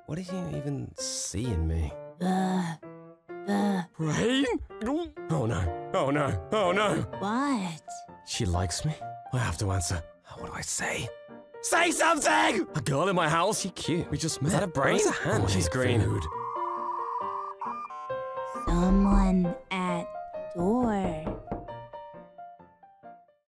What did you even see in me? Rain? Oh no, oh no, oh no! What? She likes me? I have to answer. What do I say? Say something! A girl in my house? She cute. We just met. Is that a brain? Where's a hand? Oh, she's green. Food. Someone at door.